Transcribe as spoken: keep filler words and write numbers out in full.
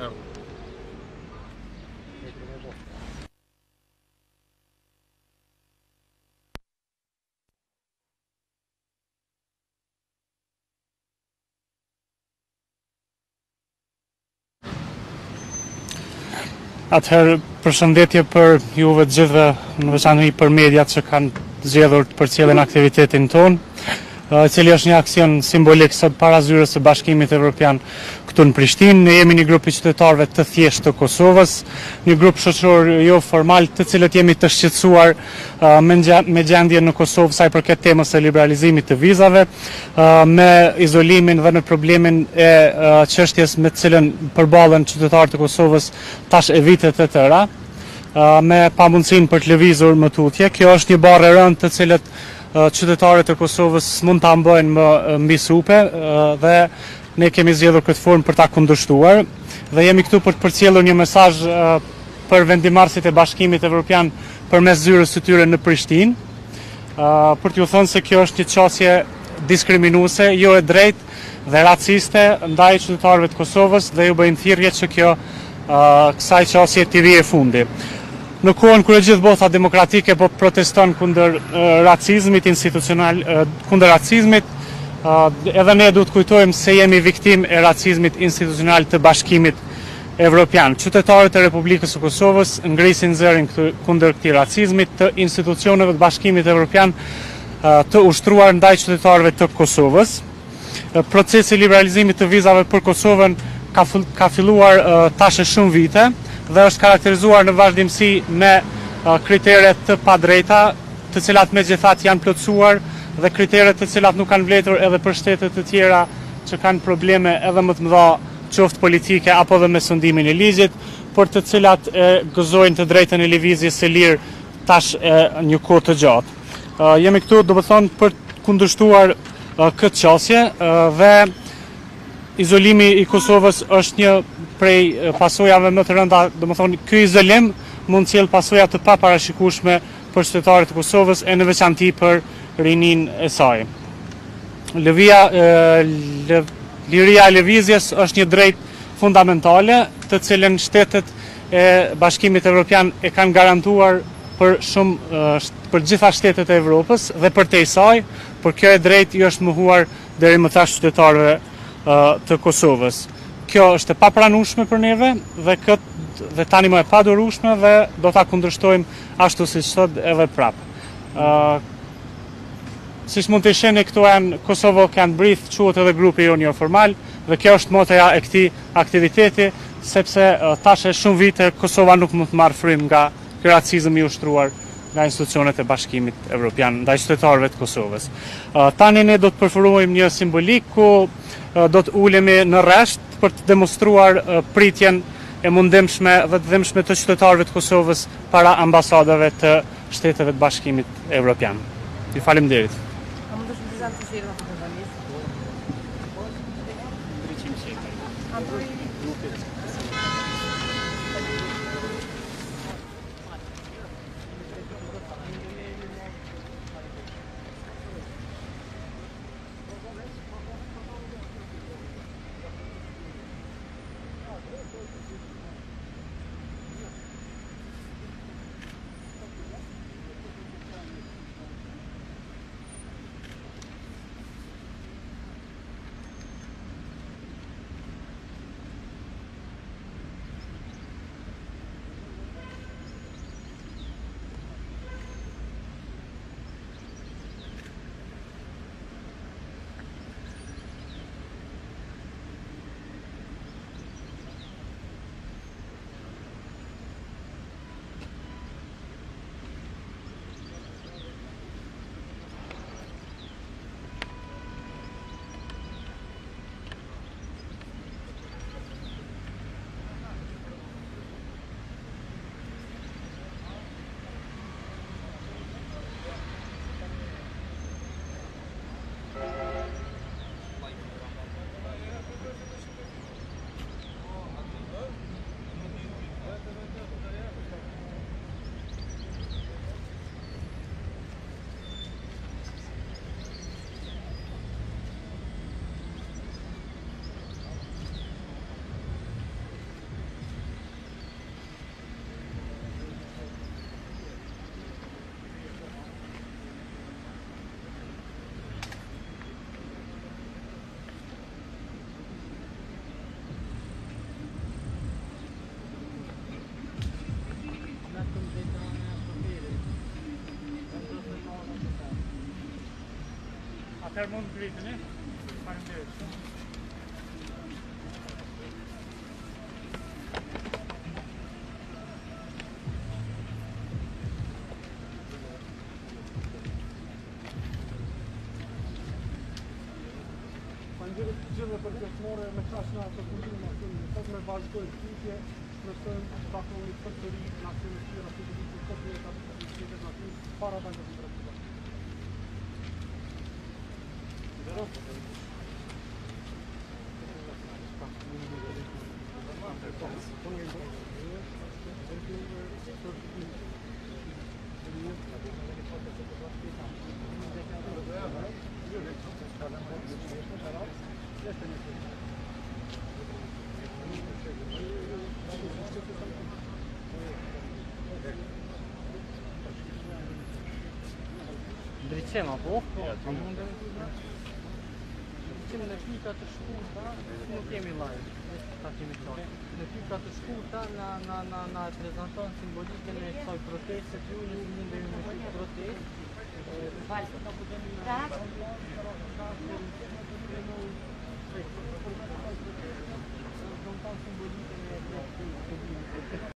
Atëherë, përshëndetje për juve të gjithëve, në veçanëri për mediat që kanë zgjedhur të përcjellin aktivitetin ton, i cili është një aksion simbolik sot para zyrës së Bashkimit Evropian këtu në Prishtinë. Ne jemi një grup i qytetarëve të thjeshtë të Kosovës, një grup shoqëror jo formal, të cilët jemi të shqetësuar me gjendjen në Kosovë sa i përket temës së liberalizimit të vizave, me izolimin dhe në problemin e çështjes me të cilën përballen qytetarët e Kosovës tash e vite të tëra, me pamundësinë për të lëvizur më tutje. Kjo është një barë e rëndë të cilët qytetarët e Kosovës mund ta mbajnë më mbi supe dhe ne kemi zgjedhur këtë formë për ta kundërshtuar dhe jemi këtu për të përcjellur një mesazh për vendimarrësit e Bashkimit Evropian përmes zyrës së tyre në Prishtinë, për t'ju thënë se kjo është një qasje diskriminuese, jo e drejtë dhe raciste ndaj qytetarëve të Kosovës dhe ju bëjmë thirrje që kjo kësaj qasje t'i vijë fundi. Në kohën kur e gjithë botha demokratike po proteston kundër racizmit institucional, kundër racizmit, edhe ne duhet kujtojmë se jemi viktim e racizmit institucional të Bashkimit Evropian. Qytetarët e Republikës së Kosovës ngrisin zërin kundër këtij racizmit të institucioneve të Bashkimit Evropian të ushtruar ndaj qytetarëve të Kosovës. Procesi i liberalizimit të vizave për Kosovën ka, ka filluar tash e shumë vite dhe është karakterizuar në vazhdimsi me kriteret të padrejta, të cilat megjithatë janë plotësuar dhe kriteret të cilat nuk kanë vlerëtur edhe për shtetet të tjera që kanë probleme edhe më të mëdha, qoftë politike apo dhe me sundimin e ligjit, por të cilat e gëzojnë të drejtën e lëvizjes së lirë tash e një kohë të gjatë. Jemi këtu, do të thonë, për të kundërshtuar këtë qasje dhe izolimi i Kosovës është një prej pasojave më të rënda, do të thonë, ky izolim mund të sjellë pasoja të paparashikueshme për qytetarët e Kosovës e në veçanti për rininë e saj. Lëvia, lë, liria e lëvizjes është një drejtë fundamentale, të cilën shtetet e Bashkimit Evropian e kanë garantuar për shumë për gjitha shtetet e Evropës dhe për te saj, por kjo e drejtë i është mohuar deri më tash qytetarëve të Kosovës. Kjo është e papranueshme për neve dhe këtë dhe tani më e padurueshme dhe do ta kundërshtojmë ashtu siç thot edhe prapë. Uh, siç mund të shihni këtu janë Kosovo Can Breathe, quhet edhe grupi jonë jo formal dhe kjo është motoja e këtij aktiviteti, sepse uh, tash e shumë vite Kosova nuk mund të marrë frymë nga ky racizëm i ushtruar nga institucionet e Bashkimit Evropian ndaj qytetarëve të Kosovës. Uh, tani ne do të përformojmë një simbolik ku uh, do të ulemi në rresht për të demonstruar uh, pritjen e mundimshme dhe të dhimbshme të qytetarëve të Kosovës para ambasadave të shteteve të Bashkimit Evropian. Ju faleminderit. Atëherë mund të ngriteni. Faleminderit shumë. Faleminderit të gjithëve për pjesëmarrje me qashna të punimit nacionit. Sot me vazhdojmë pyetje, nësojmë takoni përsëri nacionet tjera të të kopjeta të të nacionit para të të të të. Drejtësim apo? Po. Drejtësim në pyetja të shkurta, nuk kemi live, ta kemi qartë. Në pyetja të shkurta na na na na prezanton simbolikën e kësaj proteste që ju nuk mundeni me këtë protestë. Falë, nuk do të tak. Simbolikën e